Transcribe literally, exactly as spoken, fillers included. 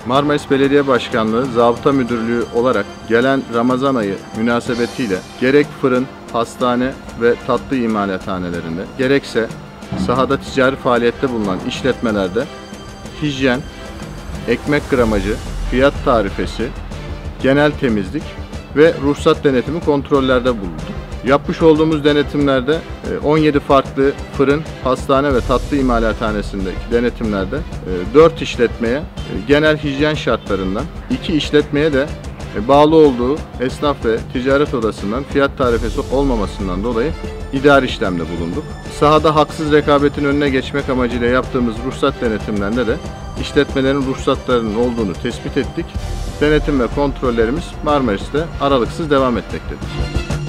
Marmaris Belediye Başkanlığı Zabıta Müdürlüğü olarak gelen Ramazan ayı münasebetiyle gerek fırın, pastane ve tatlı imalathanelerinde gerekse sahada ticari faaliyette bulunan işletmelerde hijyen, ekmek gramajı, fiyat tarifesi, genel temizlik ve ruhsat denetimi kontrollerde bulunduk. Yapmış olduğumuz denetimlerde on yedi farklı fırın, pastane ve tatlı imalathanesindeki denetimlerde dört işletmeye genel hijyen şartlarından, iki işletmeye de bağlı olduğu esnaf ve ticaret odasından fiyat tarifesi olmamasından dolayı idari işlemde bulunduk. Sahada haksız rekabetin önüne geçmek amacıyla yaptığımız ruhsat denetimlerinde de işletmelerin ruhsatlarının olduğunu tespit ettik. Denetim ve kontrollerimiz Marmaris'te aralıksız devam etmektedir.